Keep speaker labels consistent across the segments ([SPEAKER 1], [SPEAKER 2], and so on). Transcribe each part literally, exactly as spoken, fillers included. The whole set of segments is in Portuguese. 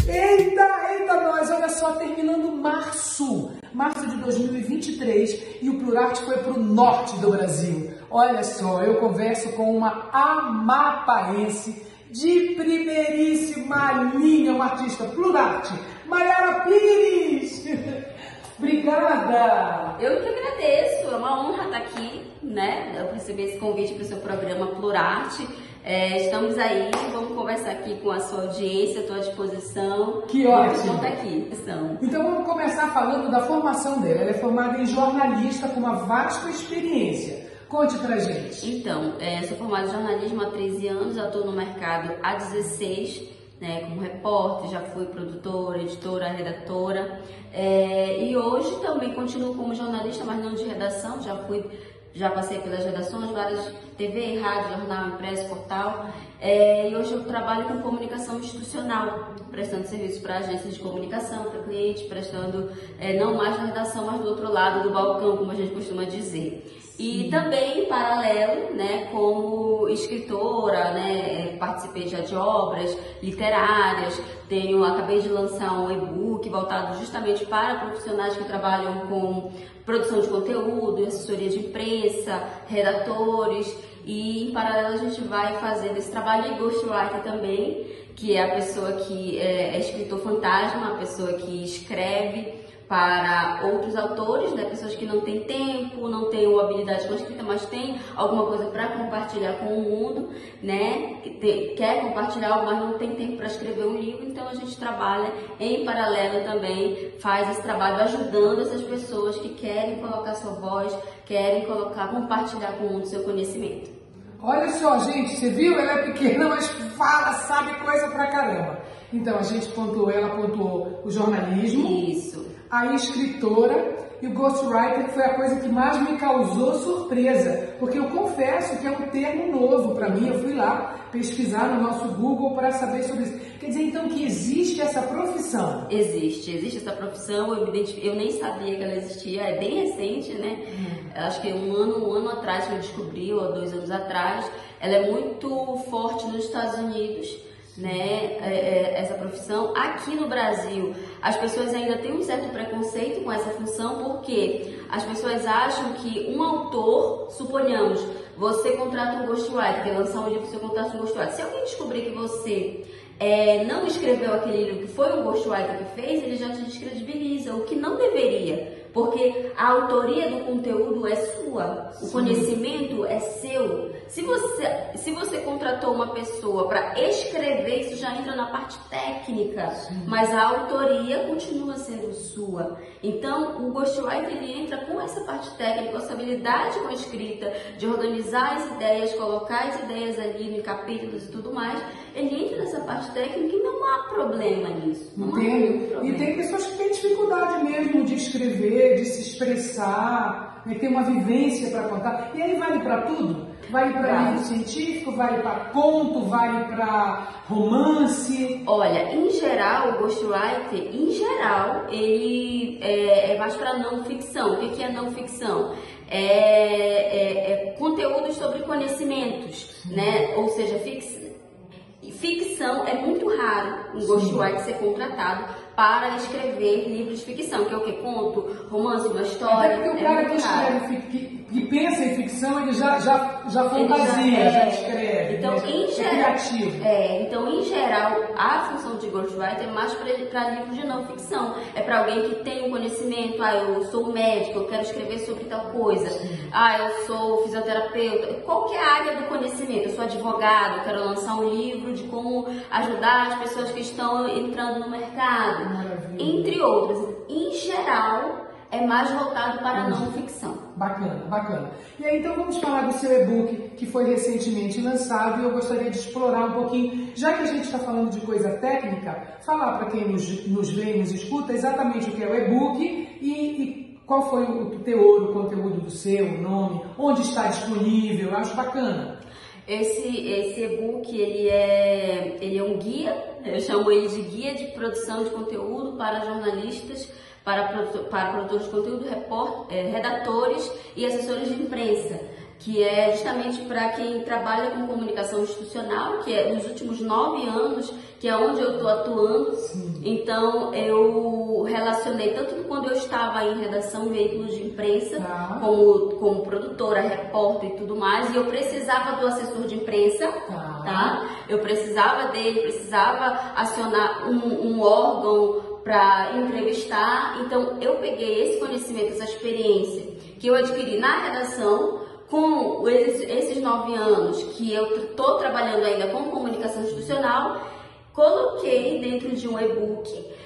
[SPEAKER 1] Eita, eita nós, olha só, terminando março, março de dois mil e vinte e três, e o Plurarte foi para o norte do Brasil. Olha só, eu converso com uma amapaense de primeiríssima linha, uma artista Plurarte, Mayara Pires. Obrigada!
[SPEAKER 2] Eu que agradeço, é uma honra estar aqui, né? Eu recebi esse convite para o seu programa Plurarte. É, estamos aí, vamos conversar aqui com a sua audiência, estou à disposição.
[SPEAKER 1] Que ótimo!
[SPEAKER 2] Estou aqui.
[SPEAKER 1] Então vamos começar falando da formação dela. Ela é formada em jornalista com uma vasta experiência. Conte pra gente.
[SPEAKER 2] Então, é, sou formada em jornalismo há treze anos, já estou no mercado há dezesseis, né, como repórter, já fui produtora, editora, redatora. É, e hoje também continuo como jornalista, mas não de redação, já fui... Já passei pelas redações, várias T V, rádio, jornal, impresso, portal. É, e hoje eu trabalho com comunicação institucional, prestando serviço para agências de comunicação, para clientes, prestando é, não mais na redação, mas do outro lado do balcão, como a gente costuma dizer. E também, em paralelo, né, como escritora, né, participei já de obras literárias, tenho, acabei de lançar um e-book voltado justamente para profissionais que trabalham com produção de conteúdo, assessoria de imprensa, redatores, e em paralelo a gente vai fazendo esse trabalho de ghostwriter também, que é a pessoa que é, é escritor fantasma, a pessoa que escreve para outros autores, né, pessoas que não têm tempo, não têm uma habilidade com a escrita, mas têm alguma coisa para compartilhar com o mundo, né, que te, quer compartilhar algo, mas não tem tempo para escrever um livro, então a gente trabalha em paralelo também, faz esse trabalho ajudando essas pessoas que querem colocar sua voz, querem colocar, compartilhar com o mundo seu conhecimento.
[SPEAKER 1] Olha só, gente, você viu? Ela é pequena, mas fala, sabe coisa pra caramba. Então, a gente pontuou, ela pontuou o jornalismo.
[SPEAKER 2] Isso.
[SPEAKER 1] A escritora e o ghostwriter, que foi a coisa que mais me causou surpresa, porque eu confesso que é um termo novo para mim. Eu fui lá pesquisar no nosso Google para saber sobre isso. Quer dizer, então, que existe essa profissão?
[SPEAKER 2] Existe, existe essa profissão, eu, me identifico, eu nem sabia que ela existia, é bem recente, né? Hum. Acho que um ano, um ano atrás que eu descobri, ou dois anos atrás. Ela é muito forte nos Estados Unidos, né, essa profissão. Aqui no Brasil, as pessoas ainda têm um certo preconceito com essa função, porque as pessoas acham que um autor, suponhamos, você contrata um ghostwriter, quer lançar um livro, você contrata um ghostwriter. Se alguém descobrir que você é, não escreveu aquele livro, que foi um ghostwriter que fez, ele já te descredibiliza, o que não deveria, porque a autoria do conteúdo é sua, o Sim. conhecimento é seu. Se você, se você contratou uma pessoa para escrever, isso já entra na parte técnica, Sim. mas a autoria continua sendo sua. Então, o ghostwriter, ele entra com essa parte técnica, com essa habilidade com a escrita, de organizar as ideias, colocar as ideias ali em capítulos e tudo mais. Ele entra nessa parte técnica e não há problema nisso. Não
[SPEAKER 1] Entendo. E tem pessoas que têm dificuldade mesmo de escrever, de se expressar, né, ter uma vivência para contar. E aí vale para tudo? Vale para
[SPEAKER 2] vale.
[SPEAKER 1] livro científico, vale para conto, vale para romance?
[SPEAKER 2] Olha, em geral, o ghostwriter, em geral, ele é, é mais para não ficção. O que, que é não ficção? É, é, é conteúdo sobre conhecimentos, né? Ou seja, fix, ficção é muito raro um ghostwriter ser contratado para escrever livros de ficção, que é o que? Conto, romance, uma história.
[SPEAKER 1] É porque o cara
[SPEAKER 2] é
[SPEAKER 1] que escreve, que, que pensa em ficção, ele já, já, já fantasia,
[SPEAKER 2] já, é,
[SPEAKER 1] já escreve.
[SPEAKER 2] Então,
[SPEAKER 1] né?
[SPEAKER 2] em
[SPEAKER 1] é
[SPEAKER 2] geral,
[SPEAKER 1] criativo.
[SPEAKER 2] É, então, em geral, a função de ghostwriter é mais para livros de não ficção. É para alguém que tem um conhecimento. Ah, eu sou médico, eu quero escrever sobre tal coisa. Sim. Ah, eu sou fisioterapeuta. Qualquer área do conhecimento. Eu sou advogado, eu quero lançar um livro de como ajudar as pessoas que estão entrando no mercado.
[SPEAKER 1] Maravilha.
[SPEAKER 2] Entre outras. Em geral, é mais voltado para a não ficção.
[SPEAKER 1] Bacana, bacana. E aí, então, vamos falar do seu e-book, que foi recentemente lançado, e eu gostaria de explorar um pouquinho, já que a gente está falando de coisa técnica, falar para quem nos, nos vê e nos escuta exatamente o que é o e-book e, e qual foi o teor, o conteúdo do seu, o nome, onde está disponível. Eu acho bacana.
[SPEAKER 2] Esse, esse e-book, ele é, ele é um guia, eu chamo ele de guia de produção de conteúdo para jornalistas, para, para produtores de conteúdo, report, é, redatores e assessores de imprensa, que é justamente para quem trabalha com comunicação institucional, que é nos últimos nove anos, que é onde eu estou atuando.
[SPEAKER 1] Sim.
[SPEAKER 2] Então, eu relacionei tanto quando eu estava em redação, veículos de imprensa,
[SPEAKER 1] tá.
[SPEAKER 2] como, como produtora, repórter e tudo mais, e eu precisava do assessor de imprensa,
[SPEAKER 1] tá?
[SPEAKER 2] tá? Eu precisava dele, precisava acionar um, um órgão para entrevistar. Então, eu peguei esse conhecimento, essa experiência que eu adquiri na redação, com esses, esses nove anos que eu estou trabalhando ainda com comunicação institucional, coloquei dentro de um e-book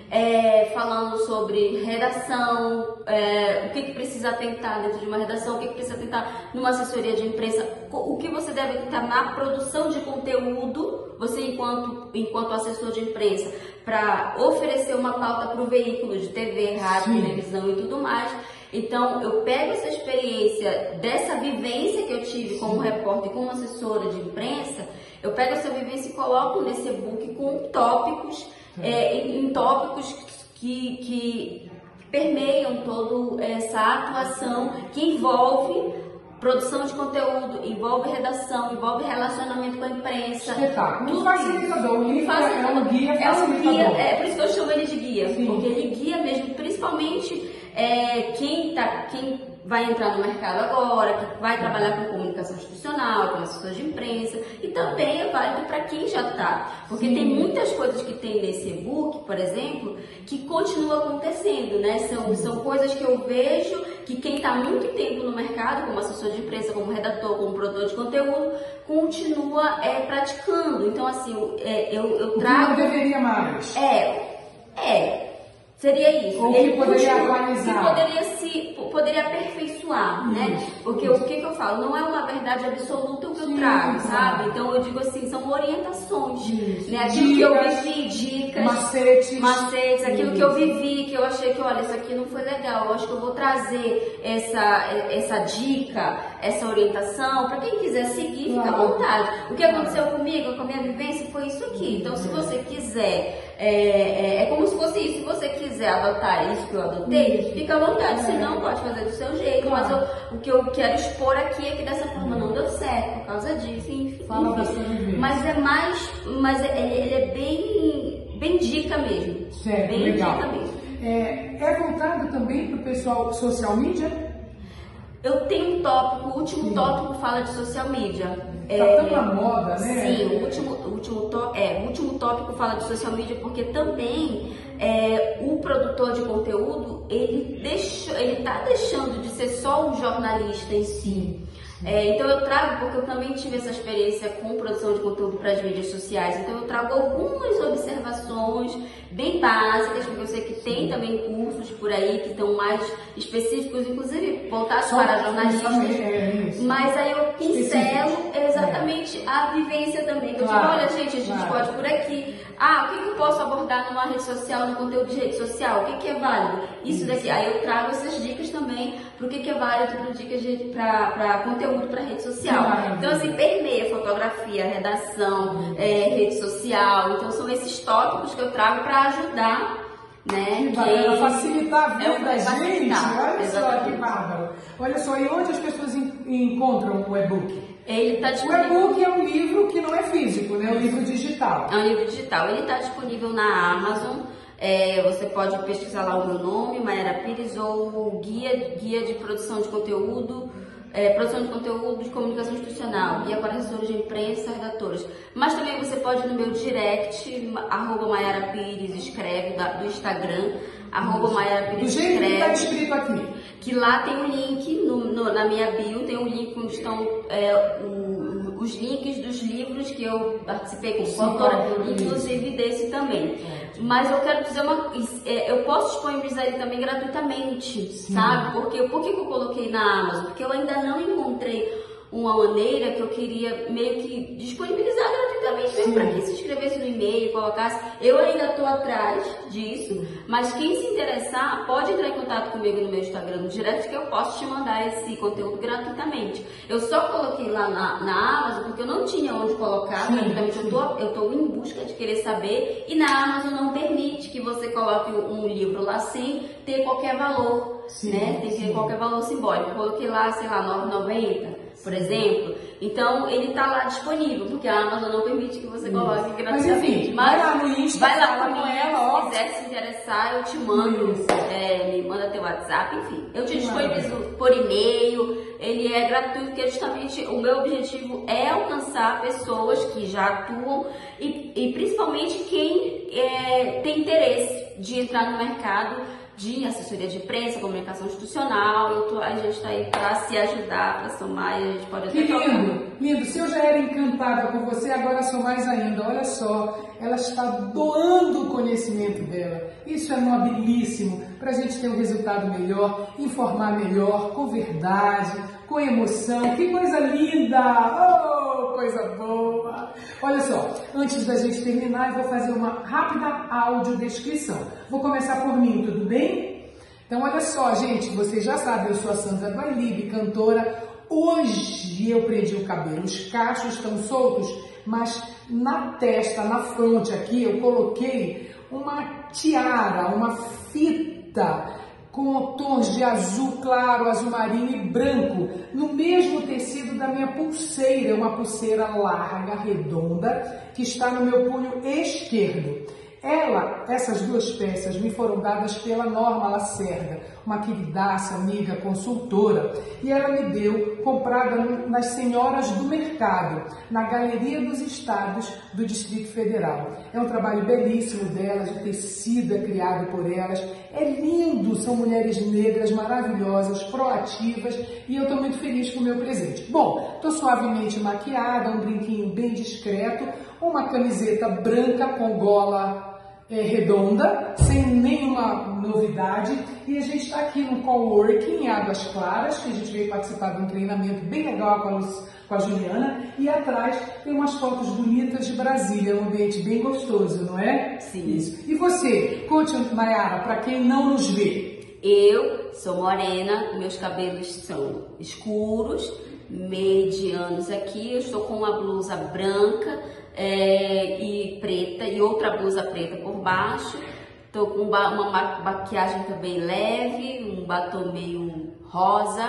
[SPEAKER 2] é, falando sobre redação, é, o que, que precisa atentar dentro de uma redação, o que, que precisa atentar numa assessoria de imprensa, o que você deve atentar na produção de conteúdo, você enquanto, enquanto assessor de imprensa, para oferecer uma pauta para o veículo de T V, rádio,
[SPEAKER 1] Sim.
[SPEAKER 2] televisão e tudo mais. Então, eu pego essa experiência, dessa vivência que eu tive como repórter e como assessora de imprensa, eu pego essa vivência e coloco nesse e-book com tópicos, é, em, em tópicos que, que permeiam toda essa atuação que envolve produção de conteúdo, envolve redação, envolve relacionamento com a imprensa.
[SPEAKER 1] Espetáculo. Um facilitador. O livro é um guia
[SPEAKER 2] É um
[SPEAKER 1] facilitador.
[SPEAKER 2] guia, é por isso que eu chamo ele de guia,
[SPEAKER 1] Sim.
[SPEAKER 2] porque ele guia mesmo, principalmente é, quem, tá, quem vai entrar no mercado agora, que vai trabalhar com comunicação institucional, com assessor de imprensa, e também é válido para quem já está, porque
[SPEAKER 1] Sim.
[SPEAKER 2] tem muitas coisas que tem nesse e-book, por exemplo, que continua acontecendo, né? São, são coisas que eu vejo que quem está muito tempo no mercado, como assessor de imprensa, como redator, como produtor de conteúdo, continua é, praticando. Então, assim, eu, é, eu, eu trago...
[SPEAKER 1] O que não deveria mais.
[SPEAKER 2] É, é. Seria isso.
[SPEAKER 1] Ou que
[SPEAKER 2] Ele
[SPEAKER 1] poderia
[SPEAKER 2] continua,
[SPEAKER 1] atualizar.
[SPEAKER 2] que poderia se poderia aperfeiçoar,
[SPEAKER 1] Isso,
[SPEAKER 2] né? Porque
[SPEAKER 1] isso.
[SPEAKER 2] o que, que eu falo? Não é uma verdade absoluta o que
[SPEAKER 1] Sim,
[SPEAKER 2] eu trago,
[SPEAKER 1] claro.
[SPEAKER 2] sabe? Então eu digo assim, são orientações,
[SPEAKER 1] Isso.
[SPEAKER 2] né? Aquilo que eu
[SPEAKER 1] Dicas,
[SPEAKER 2] vivi, dicas,
[SPEAKER 1] macetes.
[SPEAKER 2] macetes, aquilo
[SPEAKER 1] Isso.
[SPEAKER 2] que eu vivi, que eu achei que, olha, isso aqui não foi legal, eu acho que eu vou trazer essa, essa dica, essa orientação, para quem quiser seguir, fica à
[SPEAKER 1] Claro.
[SPEAKER 2] vontade. O que aconteceu comigo, com a minha vivência, foi isso aqui. Então, se você quiser, é, é, é como se fosse isso, se você quiser adotar isso que eu adotei, fica à vontade, se não, pode fazer do seu jeito, mas eu, o que eu quero expor aqui é que dessa forma não deu certo, por causa disso, enfim.
[SPEAKER 1] Fala da sua vivência.
[SPEAKER 2] Mas é mais, mas é- ele, ele é bem, bem dica mesmo.
[SPEAKER 1] Certo,
[SPEAKER 2] bem
[SPEAKER 1] legal.
[SPEAKER 2] dica mesmo.
[SPEAKER 1] É, é voltado também para o pessoal social media?
[SPEAKER 2] Eu tenho um tópico, o último
[SPEAKER 1] Sim.
[SPEAKER 2] tópico fala de social media.
[SPEAKER 1] Tá tão na moda, né?
[SPEAKER 2] Sim, o último, o, último tó- é, o último tópico fala de social media porque também é, o produtor de conteúdo, ele deixou, ele tá deixando de ser só um jornalista em si. É, então eu trago, porque eu também tive essa experiência com produção de conteúdo para as mídias sociais, então eu trago algumas observações bem básicas, porque eu sei que tem também cursos por aí que estão mais específicos, inclusive voltados
[SPEAKER 1] Só-
[SPEAKER 2] para jornalistas,
[SPEAKER 1] é isso.
[SPEAKER 2] mas aí eu pincelo
[SPEAKER 1] Específico.
[SPEAKER 2] exatamente a vivência também, que eu
[SPEAKER 1] Claro,
[SPEAKER 2] digo, olha gente, a gente
[SPEAKER 1] claro.
[SPEAKER 2] pode por aqui, ah, o que, que eu posso abordar numa rede social, no conteúdo de rede social, o que, que é válido? Isso daqui, aí eu trago essas dicas também para o que, que é válido para dicas para conteúdo para rede social.
[SPEAKER 1] Claro.
[SPEAKER 2] Então assim, permeia fotografia, redação, é, rede social, então são esses tópicos que eu trago para ajudar, né?
[SPEAKER 1] Que bacana, facilitar a vida
[SPEAKER 2] É,
[SPEAKER 1] da gente.
[SPEAKER 2] facilitar,
[SPEAKER 1] Olha só que
[SPEAKER 2] exatamente.
[SPEAKER 1] bárbaro. Olha só, e onde as pessoas en- encontram o e-book?
[SPEAKER 2] Ele está
[SPEAKER 1] O
[SPEAKER 2] disponível.
[SPEAKER 1] e-book é um livro que não é físico, né? É um livro digital.
[SPEAKER 2] É um livro digital. Ele está disponível na Amazon. É, você pode pesquisar lá o meu nome, Mayara Pires, ou guia, guia de produção de conteúdo, é, produção de conteúdo de comunicação institucional, guia para assessores de imprensa, redatores. Mas também você pode ir no meu direct, arroba Mayara Pires, escreve, da- do Instagram, arroba Mayara
[SPEAKER 1] Do
[SPEAKER 2] Pires,
[SPEAKER 1] jeito que está
[SPEAKER 2] escreve.
[SPEAKER 1] escrito aqui.
[SPEAKER 2] Que lá tem um link, no, no- na minha bio, tem um link onde estão é, o- os links dos livros que eu participei como
[SPEAKER 1] Sim,
[SPEAKER 2] coautora,
[SPEAKER 1] claro,
[SPEAKER 2] inclusive desse também. Mas eu quero dizer uma é, eu posso disponibilizar ele também gratuitamente,
[SPEAKER 1] Sim.
[SPEAKER 2] sabe? Porque, por que que eu coloquei na Amazon? Porque eu ainda não encontrei uma maneira que eu queria meio que disponibilizar gratuitamente mesmo
[SPEAKER 1] Sim.
[SPEAKER 2] para quem se inscrevesse no e-mail, colocasse. Eu ainda estou atrás disso, mas quem se interessar pode entrar em contato comigo no meu Instagram no direct que eu posso te mandar esse conteúdo gratuitamente. Eu só coloquei lá na, na Amazon porque eu não tinha onde colocar
[SPEAKER 1] Sim,
[SPEAKER 2] gratuitamente.
[SPEAKER 1] sim.
[SPEAKER 2] Eu tô, eu tô em busca de querer saber e na Amazon não permite que você coloque um livro lá sem ter qualquer valor,
[SPEAKER 1] Sim,
[SPEAKER 2] né? Tem que ter
[SPEAKER 1] sim.
[SPEAKER 2] qualquer valor simbólico. Eu coloquei lá, sei lá, nove reais e noventa centavos. por exemplo. Então, ele está lá disponível, porque a Amazon não permite que você coloque gratuitamente.
[SPEAKER 1] Mas, vai lá no Insta,
[SPEAKER 2] vai lá
[SPEAKER 1] fala
[SPEAKER 2] comigo,
[SPEAKER 1] com ela, ó.
[SPEAKER 2] se quiser se interessar, eu te mando, é, me manda teu WhatsApp, enfim. Eu te disponibilizo por e-mail, ele é gratuito, porque justamente o meu objetivo é alcançar pessoas que já atuam e, e principalmente quem é, tem interesse de entrar no mercado de assessoria de imprensa, comunicação institucional. Eu tô, a gente está aí para se ajudar, para somar, e a gente pode até...
[SPEAKER 1] Que lindo, lindo. Se eu já era encantada por você, agora sou mais ainda. Olha só, ela está doando o conhecimento dela. Isso é nobilíssimo, para a gente ter um resultado melhor, informar melhor, com verdade, com emoção. Que coisa linda! Oh, coisa boa! Olha só, antes da gente terminar, eu vou fazer uma rápida audiodescrição. Vou começar por mim, tudo bem? Então, olha só, gente, vocês já sabem, eu sou a Sandra Gualibe, cantora. Hoje eu prendi o cabelo, os cachos estão soltos, mas na testa, na fronte aqui, eu coloquei uma tiara, uma fita com tons de azul claro, azul marinho e branco, no mesmo tecido da minha pulseira, uma pulseira larga, redonda, que está no meu punho esquerdo. Ela, essas duas peças me foram dadas pela Norma Lacerda, uma queridaça, amiga, consultora, e ela me deu, comprada nas Senhoras do Mercado, na Galeria dos Estados do Distrito Federal. É um trabalho belíssimo delas, de tecido criado por elas. É lindo, são mulheres negras maravilhosas, proativas, e eu estou muito feliz com o meu presente. Bom, estou suavemente maquiada, um brinquinho bem discreto, uma camiseta branca com gola É, redonda, sem nenhuma novidade, e a gente está aqui no coworking em Águas Claras, que a gente veio participar de um treinamento bem legal com a, Luz, com a Juliana, e atrás tem umas fotos bonitas de Brasília, um ambiente bem gostoso, não é?
[SPEAKER 2] Sim.
[SPEAKER 1] Isso. E você, conte, Mayara, para quem não nos vê.
[SPEAKER 2] Eu sou morena, meus cabelos são escuros, medianos aqui, eu estou com uma blusa branca, É, e preta, e outra blusa preta por baixo. Tô com uma maquiagem também leve, um batom meio rosa.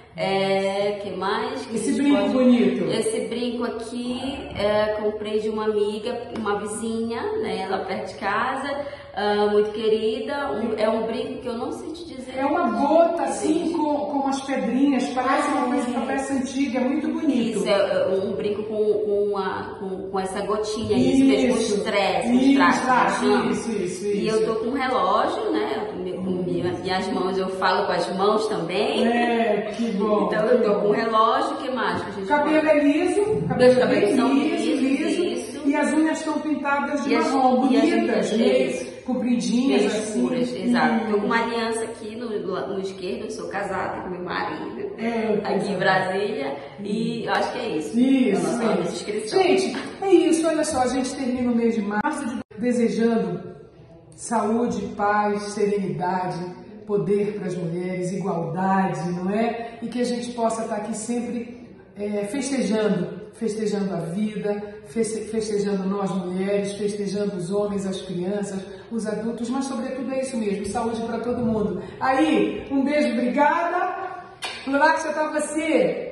[SPEAKER 2] É, que mais? Que
[SPEAKER 1] Esse brinco
[SPEAKER 2] pode...
[SPEAKER 1] bonito.
[SPEAKER 2] Esse brinco aqui, é, comprei de uma amiga, uma vizinha, né, lá perto de casa, uh, muito querida. Um, é um brinco que eu não sei te dizer.
[SPEAKER 1] É uma gota assim com, com umas pedrinhas, parece uma coisa de peça antiga, é muito bonito.
[SPEAKER 2] Isso, é um brinco com, com, uma, com, com essa gotinha aí, isso mesmo, com estresse, com estresse,
[SPEAKER 1] isso, isso, isso.
[SPEAKER 2] E eu tô com um relógio, né? Com minhas, minhas mãos, eu falo com as mãos também.
[SPEAKER 1] É, que bom.
[SPEAKER 2] Então eu tô com um relógio, o que mais que a gente
[SPEAKER 1] cabelo
[SPEAKER 2] pode?
[SPEAKER 1] é liso,
[SPEAKER 2] Meus
[SPEAKER 1] cabelo
[SPEAKER 2] cabelos
[SPEAKER 1] é
[SPEAKER 2] são
[SPEAKER 1] liso,
[SPEAKER 2] lisos,
[SPEAKER 1] liso,
[SPEAKER 2] isso.
[SPEAKER 1] e as unhas estão pintadas de
[SPEAKER 2] E as-
[SPEAKER 1] marrom,
[SPEAKER 2] e as
[SPEAKER 1] bonitas,
[SPEAKER 2] unhas,
[SPEAKER 1] meio
[SPEAKER 2] isso.
[SPEAKER 1] compridinhas,
[SPEAKER 2] Bem
[SPEAKER 1] assim.
[SPEAKER 2] escuras, exato. Tô com
[SPEAKER 1] Hum.
[SPEAKER 2] uma aliança aqui no, no esquerdo, eu sou casada com meu marido,
[SPEAKER 1] É,
[SPEAKER 2] aqui em Brasília, e eu acho que é isso.
[SPEAKER 1] Isso,
[SPEAKER 2] a nossa
[SPEAKER 1] isso.
[SPEAKER 2] inscrição.
[SPEAKER 1] Gente, é isso, olha só, a gente termina o mês de março de- desejando saúde, paz, serenidade, poder para as mulheres, igualdade, não é? E que a gente possa estar aqui sempre é, festejando, festejando a vida, feste- festejando nós mulheres, festejando os homens, as crianças, os adultos, mas sobretudo é isso mesmo, saúde para todo mundo. Aí, um beijo, obrigada, Pluráxia para você!